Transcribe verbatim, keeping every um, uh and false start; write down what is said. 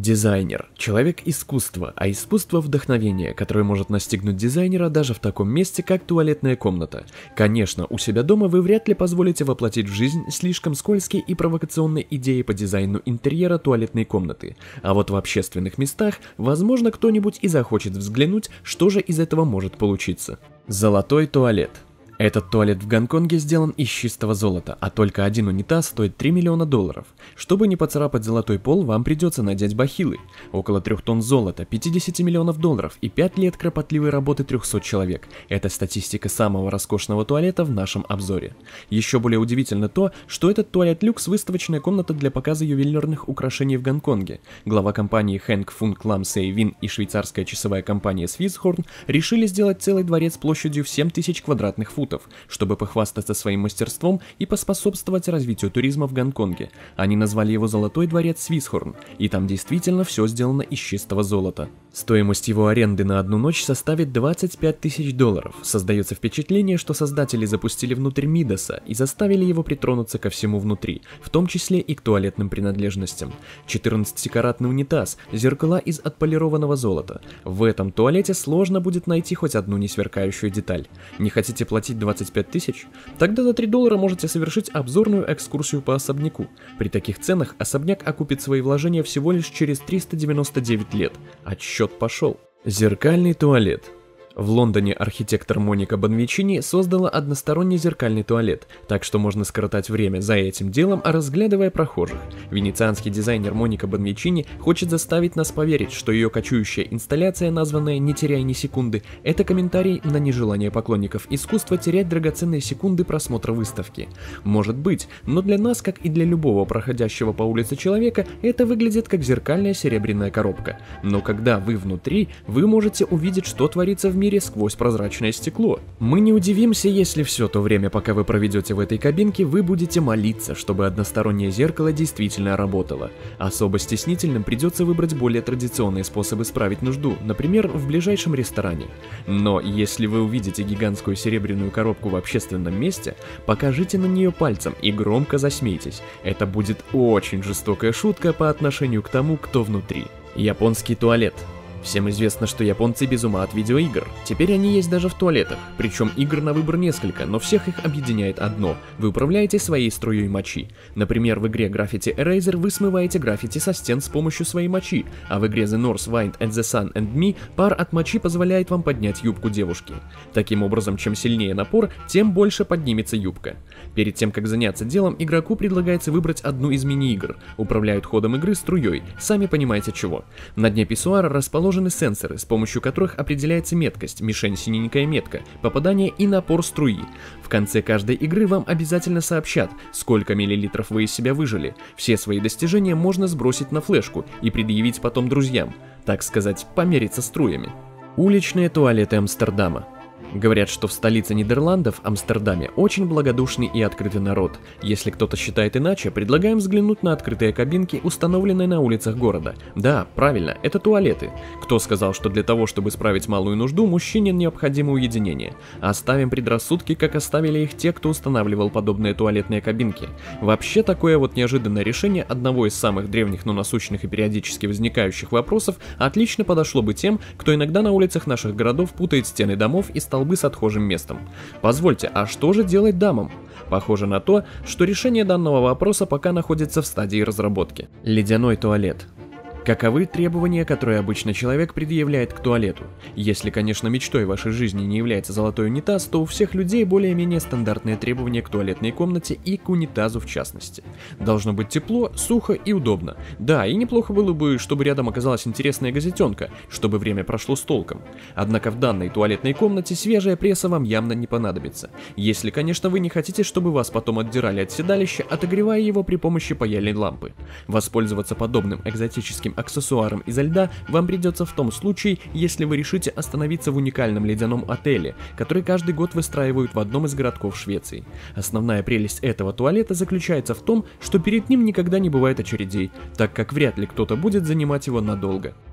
Дизайнер – человек искусства, а искусство – вдохновение, которое может настигнуть дизайнера даже в таком месте, как туалетная комната. Конечно, у себя дома вы вряд ли позволите воплотить в жизнь слишком скользкие и провокационные идеи по дизайну интерьера туалетной комнаты. А вот в общественных местах, возможно, кто-нибудь и захочет взглянуть, что же из этого может получиться. Золотой туалет. Этот туалет в Гонконге сделан из чистого золота, а только один унитаз стоит три миллиона долларов. Чтобы не поцарапать золотой пол, вам придется надеть бахилы. Около трех тонн золота, пятьдесят миллионов долларов и пять лет кропотливой работы трёхсот человек. Это статистика самого роскошного туалета в нашем обзоре. Еще более удивительно то, что этот туалет люкс – выставочная комната для показа ювелирных украшений в Гонконге. Глава компании Хэнк Фунг Лам Сэй Вин и швейцарская часовая компания Swissborn решили сделать целый дворец площадью в семь тысяч квадратных футов, чтобы похвастаться своим мастерством и поспособствовать развитию туризма в Гонконге. Они назвали его «Золотой дворец Swissborn», и там действительно все сделано из чистого золота. Стоимость его аренды на одну ночь составит двадцать пять тысяч долларов. Создается впечатление, что создатели запустили внутрь Мидаса и заставили его притронуться ко всему внутри, в том числе и к туалетным принадлежностям. четырнадцатикаратный унитаз, зеркала из отполированного золота. В этом туалете сложно будет найти хоть одну несверкающую деталь. Не хотите платить двадцать пять тысяч? Тогда за три доллара можете совершить обзорную экскурсию по особняку. При таких ценах особняк окупит свои вложения всего лишь через триста девяносто девять лет. Отсчет пошел. Зеркальный туалет. В Лондоне архитектор Моника Бонвичини создала односторонний зеркальный туалет, так что можно скоротать время за этим делом, разглядывая прохожих. Венецианский дизайнер Моника Бонвичини хочет заставить нас поверить, что ее кочующая инсталляция, названная «Не теряй ни секунды», это комментарий на нежелание поклонников искусства терять драгоценные секунды просмотра выставки. Может быть, но для нас, как и для любого проходящего по улице человека, это выглядит как зеркальная серебряная коробка. Но когда вы внутри, вы можете увидеть, что творится в мире сквозь прозрачное стекло. Мы не удивимся, если все то время, пока вы проведете в этой кабинке, вы будете молиться, чтобы одностороннее зеркало действительно работало. Особо стеснительным придется выбрать более традиционные способы справить нужду, например, в ближайшем ресторане. Но если вы увидите гигантскую серебряную коробку в общественном месте, покажите на нее пальцем и громко засмейтесь. Это будет очень жестокая шутка по отношению к тому, кто внутри. Японский туалет. Всем известно, что японцы без ума от видеоигр. Теперь они есть даже в туалетах, причем игр на выбор несколько, но всех их объединяет одно – вы управляете своей струей мочи. Например, в игре Graffiti Eraser вы смываете граффити со стен с помощью своей мочи, а в игре The North Wind and the Sun and Me пар от мочи позволяет вам поднять юбку девушки. Таким образом, чем сильнее напор, тем больше поднимется юбка. Перед тем, как заняться делом, игроку предлагается выбрать одну из мини-игр. Управляют ходом игры струей, сами понимаете чего. На дне писсуара расположен сенсоры, с помощью которых определяется меткость, мишень синенькая метка, попадание и напор струи. В конце каждой игры вам обязательно сообщат, сколько миллилитров вы из себя выжили. Все свои достижения можно сбросить на флешку и предъявить потом друзьям, так сказать, помериться струями. Уличные туалеты Амстердама. Говорят, что в столице Нидерландов, Амстердаме, очень благодушный и открытый народ. Если кто-то считает иначе, предлагаем взглянуть на открытые кабинки, установленные на улицах города. Да, правильно, это туалеты. Кто сказал, что для того, чтобы справить малую нужду, мужчине необходимо уединение? Оставим предрассудки, как оставили их те, кто устанавливал подобные туалетные кабинки. Вообще, такое вот неожиданное решение одного из самых древних, но насущных и периодически возникающих вопросов отлично подошло бы тем, кто иногда на улицах наших городов путает стены домов и столбы с отхожим местом. Позвольте, а что же делать дамам? Похоже на то, что решение данного вопроса пока находится в стадии разработки. Ледяной туалет. Каковы требования, которые обычно человек предъявляет к туалету? Если, конечно, мечтой вашей жизни не является золотой унитаз, то у всех людей более-менее стандартные требования к туалетной комнате и к унитазу в частности. Должно быть тепло, сухо и удобно. Да, и неплохо было бы, чтобы рядом оказалась интересная газетенка, чтобы время прошло с толком. Однако в данной туалетной комнате свежая пресса вам явно не понадобится. Если, конечно, вы не хотите, чтобы вас потом отдирали от седалища, отогревая его при помощи паяльной лампы. Воспользоваться подобным экзотическим аксессуаром изо льда вам придется в том случае, если вы решите остановиться в уникальном ледяном отеле, который каждый год выстраивают в одном из городков Швеции. Основная прелесть этого туалета заключается в том, что перед ним никогда не бывает очередей, так как вряд ли кто-то будет занимать его надолго.